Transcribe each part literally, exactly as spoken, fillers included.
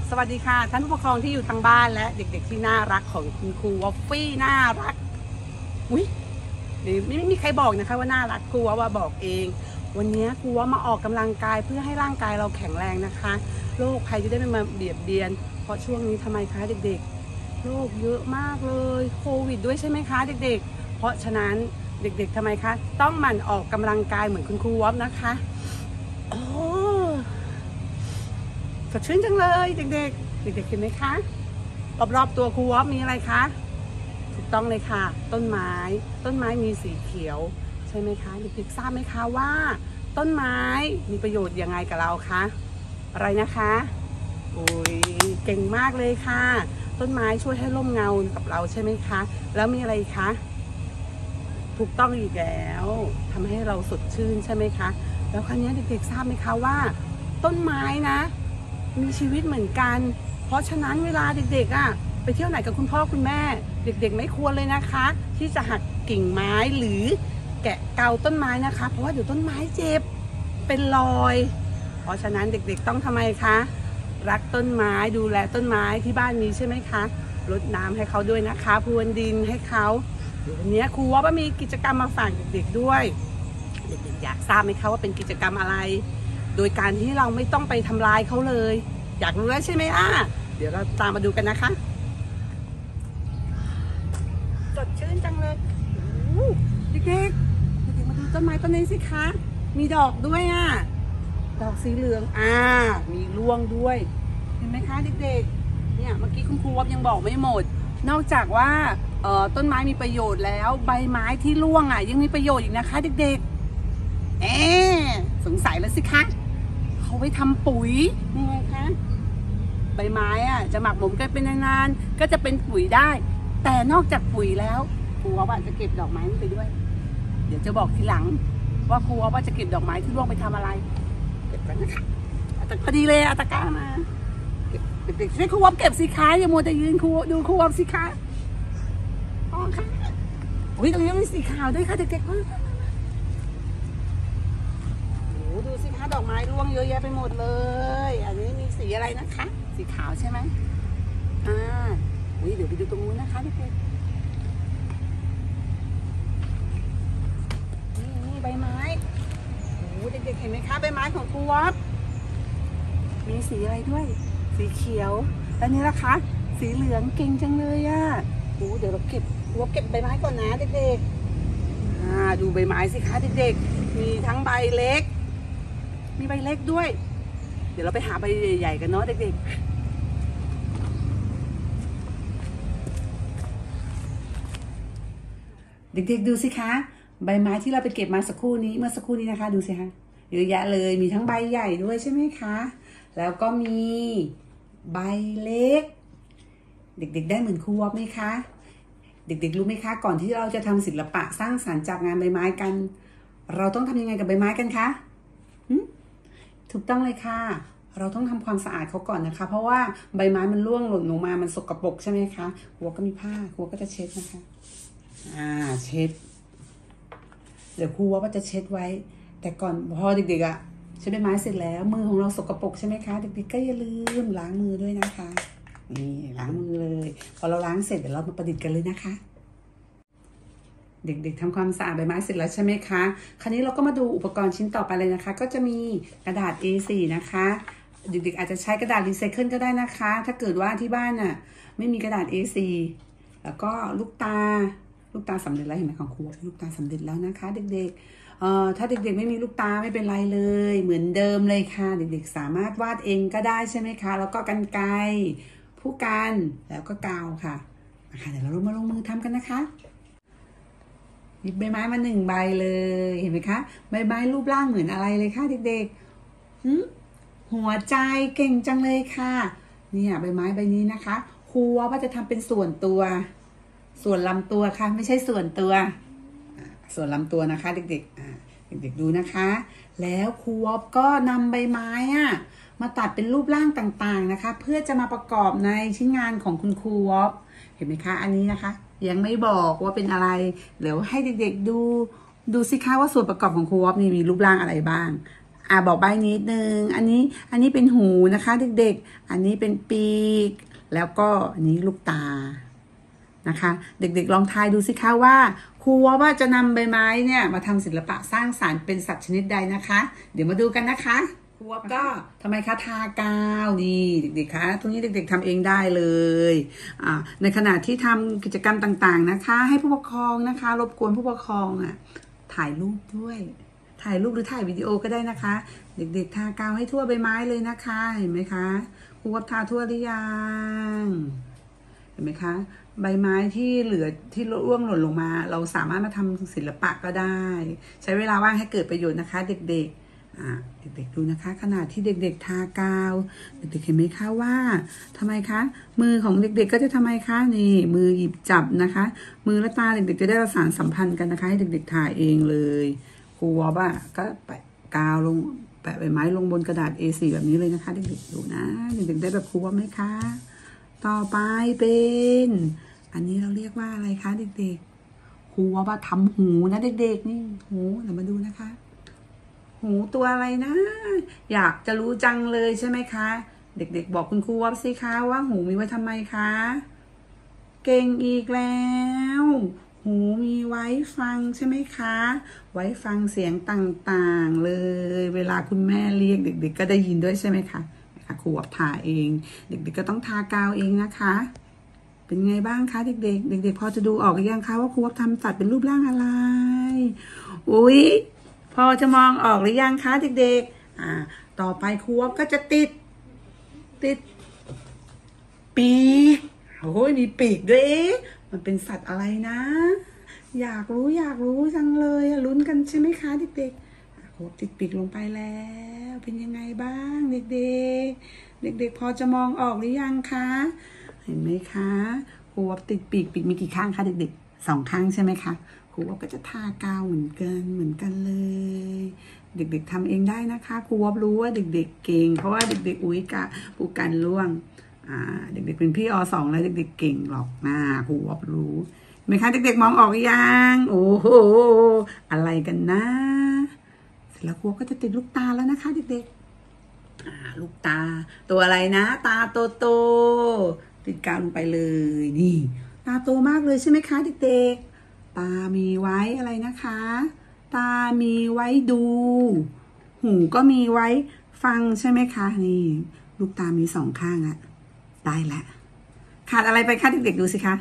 สวัสดีค่ะท่านผู้ปกครองที่อยู่ทางบ้านและเด็กๆที่น่ารักของคุณครูวอฟฟี่น่ารักอุ้ยไม่ไม่มีใครบอกนะคะว่าน่ารักครูว่าบอกเองวันนี้ครูว่ามาออกกำลังกายเพื่อให้ร่างกายเราแข็งแรงนะคะโรคภัยจะได้ไม่มาเบียดเบียนเพราะช่วงนี้ทำไมคะเด็กๆโรคเยอะมากเลยโควิดด้วยใช่ไหมคะเด็กๆเพราะฉะนั้นเด็กๆทำไมคะต้องหมั่นออกกำลังกายเหมือนคุณครูวอฟนะคะโอ้สดชื่นจังเลยเด็กๆเด็กๆเห็นไหมคะรอบๆตัวครูวอฟมีอะไรคะถูกต้องเลยค่ะต้นไม้ต้นไม้มีสีเขียวใช่ไหมคะเด็กๆทราบไหมคะว่าต้นไม้มีประโยชน์ยังไงกับเราคะอะไรนะคะโอ้ยเก่งมากเลยค่ะต้นไม้ช่วยให้ร่มเงากับเราใช่ไหมคะแล้วมีอะไรคะถูกต้องอีกแล้วทำให้เราสดชื่นใช่ไหมคะแล้วคราวนี้เด็กๆทราบไหมคะว่าต้นไม้นะมีชีวิตเหมือนกันเพราะฉะนั้นเวลาเด็กๆอ่ะไปเที่ยวไหนกับคุณพ่อคุณแม่เด็กๆไม่ควรเลยนะคะที่จะหักกิ่งไม้หรือแกะเกาต้นไม้นะคะเพราะว่าเดี๋ยวต้นไม้เจ็บเป็นรอยเพราะฉะนั้นเด็กๆต้องทำไมคะรักต้นไม้ดูแลต้นไม้ที่บ้านนี้ใช่ไหมคะรดน้ำให้เขาด้วยนะคะพรวนดินให้เขาเดี๋ยววันนี้ครูว่ามีกิจกรรมมาฝากเด็กๆด้วยเด็กๆอยากทราบไหมคะว่าเป็นกิจกรรมอะไรโดยการที่เราไม่ต้องไปทำลายเขาเลยอยากรู้แล้วใช่ไหมล่ะเดี๋ยวเราตามมาดูกันนะคะสดชื่นจังเลยเด็กๆเด็กๆมาดูต้นไม้ต้นนี้สิคะมีดอกด้วยอ่ะดอกสีเหลืองอ่ามีร่วงด้วยเห็นไหมคะเด็กๆเนี่ยเมื่อกี้คุณครูวอฟยังบอกไม่หมดนอกจากว่าเอ่อต้นไม้มีประโยชน์แล้วใบไม้ที่ร่วงอ่ะยังมีประโยชน์อีกนะคะเด็กๆเอ๊สงสัยแล้วสิคะเขาไว้ทำปุ๋ยยังไงคะใบไม้อ่ะจะหมักหมมกันเป็นนานๆก็จะเป็นปุ๋ยได้แต่นอกจากปุ๋ยแล้วครูว่าจะเก็บดอกไม้ไปด้วยเดี๋ยวจะบอกทีหลังว่าครูว่าจะเก็บดอกไม้ที่ร่วงไปทำอะไรเก็บกันนะคะแต่พอดีเลยอะตะกร้ามาเด็กๆช่วยครูว่าเก็บสิคะอย่ามัวแต่ยืนครูดูครูว่าสิคะอ๋อค่ะอุ้ยตรงนี้มีสีขาวด้วยค่ะเด็กๆดูสิคะดอกไม้ร่วงเยอะแยะไปหมดเลยอันนี้มีสีอะไรนะคะสีขาวใช่ไหมอ่าอุ้ยเดี๋ยวไปดูตรงนู้นนะคะเด็กๆนี่นี่ใบไม้โอ้เด็กๆเห็นไหมคะใบไม้ของครูวอฟมีสีอะไรด้วยสีเขียวแล้วนี่ล่ะคะสีเหลืองเก่งจังเลยอ่ะโอ้เดี๋ยวเราเก็บครูวอฟเก็บใบไม้ก่อนนะเด็กๆอ่าดูใบไม้สิคะเด็กๆมีทั้งใบเล็กมีใบเล็กด้วยเดี๋ยวเราไปหาใบใหญ่ๆกันเนาะเด็กๆเด็กๆดูสิคะใบไม้ที่เราไปเก็บมาสักครู่นี้เมื่อสักครู่นี้นะคะดูสิคะเยอะแยะเลยมีทั้งใบใหญ่ด้วยใช่ไหมคะแล้วก็มีใบเล็กเด็กๆได้เหมือนครูวอฟไหมคะเด็กๆรู้ไหมคะก่อนที่เราจะทำศิลปะสร้างสรรค์จากงานใบไม้กันเราต้องทำยังไงกับใบไม้กันคะถูกต้องเลยค่ะเราต้องทำความสะอาดเขาก่อนนะคะเพราะว่าใบไม้มันร่วงหล่นลงมามันสกปรกใช่ไหมคะครูก็มีผ้าครูก็จะเช็ดนะคะอ่าเช็ดเดี๋ยวครูว่าจะเช็ดไว้แต่ก่อนพอเด็กๆอ่ะเช็ดใบไม้เสร็จแล้วมือของเราสกปรกใช่ไหมคะเด็กๆก็อย่าลืมล้างมือด้วยนะคะนี่ล้างมือเลยพอเราล้างเสร็จเดี๋ยวเรามาประดิษฐ์กันเลยนะคะเด็กๆทำความสะอาดใบไม้เสร็จแล้วใช่ไหมคะคราวนี้เราก็มาดูอุปกรณ์ชิ้นต่อไปเลยนะคะก็จะมีกระดาษ เอ โฟร์ นะคะเด็กๆอาจจะใช้กระดาษรีไซเคิลก็ได้นะคะถ้าเกิดว่าที่บ้านน่ะไม่มีกระดาษ เอ โฟร์ แล้วก็ลูกตาลูกตาสำเร็จแล้วเห็นไหมของครูลูกตาสำเร็จแล้วนะคะเด็กๆเอ่อถ้าเด็กๆไม่มีลูกตาไม่เป็นไรเลยเหมือนเดิมเลยค่ะเด็กๆสามารถวาดเองก็ได้ใช่ไหมคะแล้วก็กรรไกรผู้กันแล้วก็กาวค่ะเดี๋ยวเรามาลงมือทำกันนะคะหยิบใบไม้มาหนึ่งใบเลยเห็นไหมคะใบไม้รูปร่างเหมือนอะไรเลยค่ะเด็กๆหัวใจเก่งจังเลยค่ะเนี่ยใบไม้ใบนี้นะคะครูว่าจะทำเป็นส่วนตัวส่วนลำตัวค่ะไม่ใช่ส่วนตัวส่วนลำตัวนะคะเด็กๆเด็กๆดูนะคะแล้วครูวอฟก็นำใบไม้อะมาตัดเป็นรูปร่างต่างๆนะคะเพื่อจะมาประกอบในชิ้นงานของคุณครูวอฟเห็นไหมคะอันนี้นะคะยังไม่บอกว่าเป็นอะไรเดี๋ยวให้เด็กๆดูดูสิคะว่าส่วนประกอบของครูวอฟนี่มีรูปร่างอะไรบ้างอ่าบอกใบนิดนึงอันนี้อันนี้เป็นหูนะคะเด็กๆอันนี้เป็นปีกแล้วก็อันนี้ลูกตานะคะเด็กๆลองทายดูสิคะว่าครูว่าจะนำใบไม้เนี่ยมาทำศิลปะสร้างสรรค์เป็นสัตว์ชนิดใดนะคะเดี๋ยวมาดูกันนะคะครูว่าก็ทำไมคะทากาวนี่เด็กๆคะตรงนี้เด็กๆทำเองได้เลยอ่าในขณะที่ทำกิจกรรมต่างๆนะคะให้ผู้ปกครองนะคะรบกวนผู้ปกครองอ่ะถ่ายรูปด้วยถ่ายรูปหรือถ่ายวิดีโอก็ได้นะคะเด็กๆทากาวให้ทั่วใบไม้เลยนะคะเห็นไหมคะครูว่าทาทั่วหรือยังเห็นไหมคะใบไม้ที่เหลือที่ร่วงหล่นลงมาเราสามารถมาทำศิลปะก็ได้ใช้เวลาว่างให้เกิดประโยชน์นะคะเด็กๆอ่าเด็กๆดูนะคะขณะที่เด็กๆทากาวเด็กๆเห็นไหมคะว่าทำไมคะมือของเด็กๆก็จะทำไมคะนี่มือหยิบจับนะคะมือและตาเด็กๆจะได้ประสานสัมพันธ์กันนะคะให้เด็กๆถ่ายเองเลยครูวอบอ่ะก็แปะกาวลงแปะใบไม้ลงบนกระดาษ เอ โฟร์ แบบนี้เลยนะคะเด็กๆดูนะเด็กๆได้แบบครูวอบไหมคะต่อไปเป็นอันนี้เราเรียกว่าอะไรคะเด็กๆครูว่าทำหูนะเด็กๆนี่หูเดี๋ยวมาดูนะคะหูตัวอะไรนะอยากจะรู้จังเลยใช่ไหมคะเด็กๆบอกคุณครูว่าสิคะว่าหูมีไว้ทำไมคะเก่งอีกแล้วหูมีไว้ฟังใช่ไหมคะไว้ฟังเสียงต่างๆเลยเวลาคุณแม่เรียกเด็กๆก็ได้ยินด้วยใช่ไหมคะครูว่าทาเองเด็กๆก็ต้องทากาวเองนะคะเป็นไงบ้างคะเด็กๆเด็กๆพอจะดูออกหรือยังคะว่าครูวับทำสัตว์เป็นรูปร่างอะไรอุ๊ยพอจะมองออกหรือยังคะเด็กๆอ่าต่อไปครูวับก็จะติดติดปีกโอ้ยมีปีกด้วยมันเป็นสัตว์อะไรนะอยากรู้อยากรู้จังเลยลุ้นกันใช่ไหมคะเด็กๆครูวับติดปีกลงไปแล้วเป็นยังไงบ้างเด็กๆเด็กๆพอจะมองออกหรือยังคะเห็นไหมคะครูวับติดปีกปีกมีกี่ข้างคะเด็กๆสองข้างใช่ไหมคะครูวับก็จะทากาวเหมือนกันเหมือนกันเลยเด็กๆทำเองได้นะคะครูวับรู้ว่าเด็กๆเก่งเพราะว่าเด็กๆอุ้ยกะปูกันล่วงอ่าเด็กๆเป็นพี่อสองแล้วเด็กๆเก่งหรอกนะครูวับรู้ไหมคะเด็กๆมองออกยังโอ้โหอะไรกันนะเสร็จแล้วครูก็จะติดลูกตาแล้วนะคะเด็กๆลูกตาตัวอะไรนะตาโตโตติดกาวลงไปเลยนี่ตาโตมากเลยใช่ไหมคะเด็กๆตามีไว้อะไรนะคะตามีไว้ดูหูก็มีไว้ฟังใช่ไหมคะนี่ลูกตามีสองข้างอะได้แล้วขาดอะไรไปคะเด็กๆดูสิคะ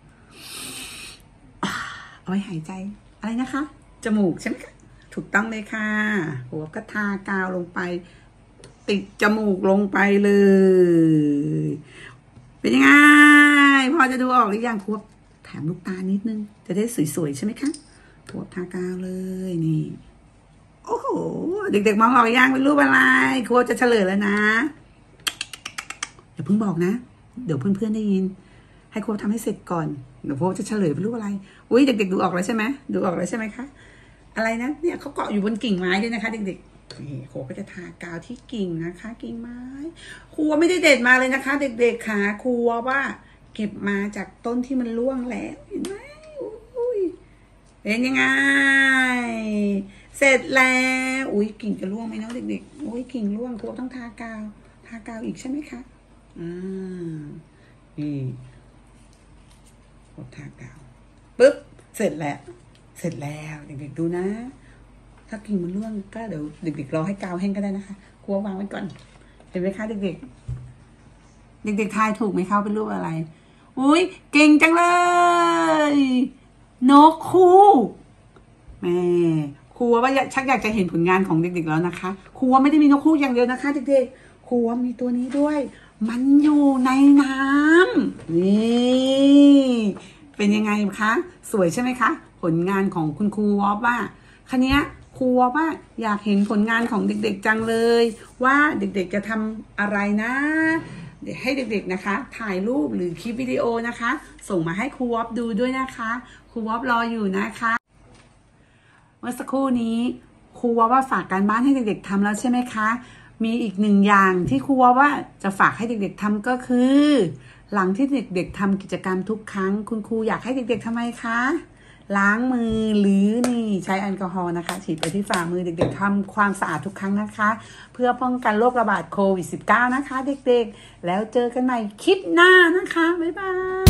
เอาไว้หายใจอะไรนะคะจมูกใช่ไหมคะถูกต้องเลยค่ะหัวก็ทากาวลงไปติดจมูกลงไปเลยเป็นยังไงพอจะดูออกหรือยังครูแถมลูกตานิดนึงจะได้สวยๆใช่ไหมคะครูทากาวเลยนี่โอ้โหเด็กๆมองออกยังเป็นรูปอะไรครูจะเฉลยแล้วนะอย่าเพิ่งบอกนะเดี๋ยวเพื่อนๆได้ยินให้ครูทำให้เสร็จก่อนเดี๋ยวครูจะเฉลยเป็นรูปอะไรอุ้ยเด็กๆดูออกแล้วใช่ไหมดูออกแล้วใช่ไหมคะอะไรนะเนี่ยเขาเกาะอยู่บนกิ่งไม้ด้วยนะคะเด็กๆนี่ครูก็จะทากาวที่กิ่งนะคะกิ่งไม้ครูไม่ได้เด็ดมาเลยนะคะเด็กๆค่ะครูว่าเก็บมาจากต้นที่มันร่วงแล้วเห็นไหมอุ้ยเป็นยังไงเสร็จแล้วอุ้ยกิ่งจะร่วงไหมเนาะเด็กๆอุ้ยกิ่งร่วงครูต้องทากาวทากาวอีกใช่ไหมคะอ่านี่ครูทากาวปึ๊บเสร็จแล้วเสร็จแล้วเด็กๆดูนะถ้ากิ่งมันร่วงก็เดี๋ยวเด็กๆรอให้กาวแห้งก็ได้นะคะครูวางไว้ก่อนเห็นไหมคะเด็กๆเด็กๆทายถูกไหมคะเป็นรูปอะไรอุ้ยเก่งจังเลยนกคู่แม่ครูว่าชักอยากจะเห็นผลงานของเด็กๆแล้วนะคะครูว่าไม่ได้มีนกคู่อย่างเดียวนะคะเด็กๆครูว่ามีตัวนี้ด้วยมันอยู่ในน้ำนี่เป็นยังไงคะสวยใช่ไหมคะผลงานของคุณครูวอฟว่าคันนี้ครูวอฟว่าอยากเห็นผลงานของเด็กๆจังเลยว่าเด็กๆจะทำอะไรนะเดี๋ยวให้เด็กๆนะคะถ่ายรูปหรือคลิปวิดีโอนะคะส่งมาให้ครูวอฟดูด้วยนะคะครูวอฟรออยู่นะคะเมื่อสักครู่นี้ครูวอฟว่าฝากการบ้านให้เด็กๆทำแล้วใช่ไหมคะมีอีกหนึ่งอย่างที่ครูวอฟว่าจะฝากให้เด็กๆทำก็คือหลังที่เด็กๆทำกิจกรรมทุกครั้งคุณครูอยากให้เด็กๆทำไมคะล้างมือหรือนี่ใช้แอลกอฮอล์นะคะฉีดไปที่ฝ่ามือเด็กๆทำความสะอาดทุกครั้งนะคะ เพื่อป้องกันโรคระบาดโควิด สิบเก้า นะคะเด็กๆแล้วเจอกันใหม่คลิปหน้านะคะบ๊ายบาย